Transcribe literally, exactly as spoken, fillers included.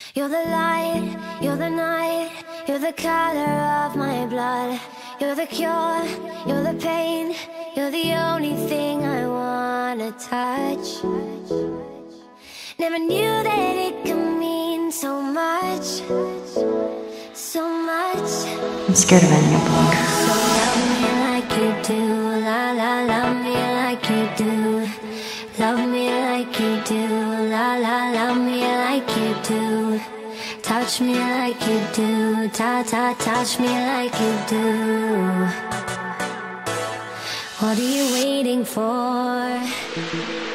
You're the light, you're the night, you're the color of my blood. You're the cure, you're the pain, you're the only thing I wanna touch. Never knew that it could mean so much, so much. I'm scared of ending up alone. So love me like you do, la la, love me like you do. Love me like you do, la la, love me like you do. Touch me like you do, ta ta, touch me like you do. What are you waiting for?